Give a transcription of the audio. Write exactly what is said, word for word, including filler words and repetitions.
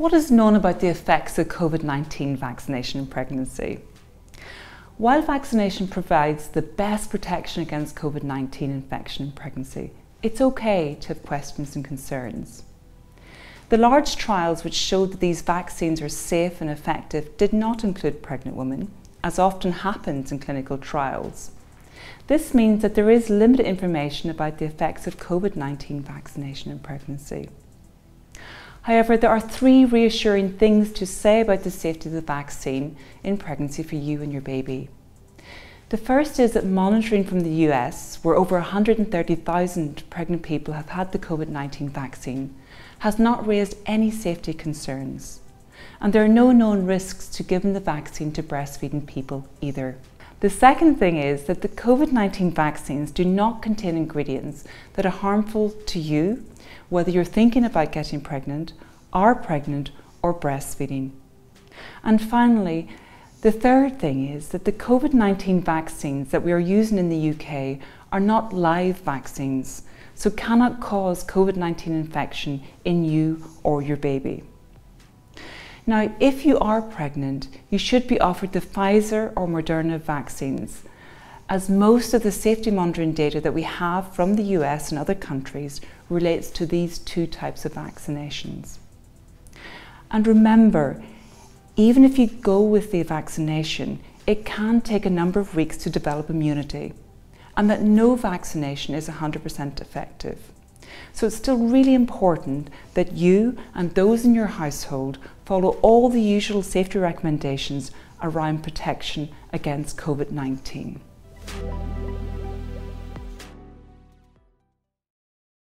What is known about the effects of COVID nineteen vaccination in pregnancy? While vaccination provides the best protection against COVID nineteen infection in pregnancy, it's okay to have questions and concerns. The large trials which showed that these vaccines are safe and effective did not include pregnant women, as often happens in clinical trials. This means that there is limited information about the effects of COVID nineteen vaccination in pregnancy. However, there are three reassuring things to say about the safety of the vaccine in pregnancy for you and your baby. The first is that monitoring from the U S, where over one hundred thirty thousand pregnant people have had the COVID nineteen vaccine, has not raised any safety concerns. And there are no known risks to giving the vaccine to breastfeeding people either. The second thing is that the COVID nineteen vaccines do not contain ingredients that are harmful to you, whether you're thinking about getting pregnant, are pregnant, or breastfeeding. And finally, the third thing is that the COVID nineteen vaccines that we are using in the U K are not live vaccines, so cannot cause COVID nineteen infection in you or your baby. Now, if you are pregnant, you should be offered the Pfizer or Moderna vaccines, as most of the safety monitoring data that we have from the U S and other countries relates to these two types of vaccinations. And remember, even if you go with the vaccination, it can take a number of weeks to develop immunity, and that no vaccination is one hundred percent effective. So it's still really important that you and those in your household follow all the usual safety recommendations around protection against COVID nineteen.